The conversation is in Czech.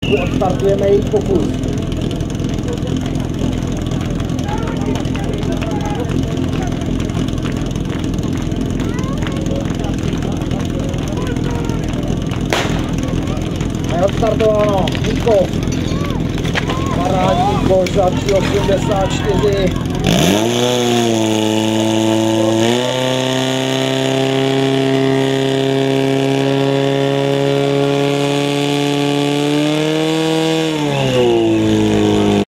Odstartujeme její pokus. A je odstartováno. Niko. Parádní koš za 3,84.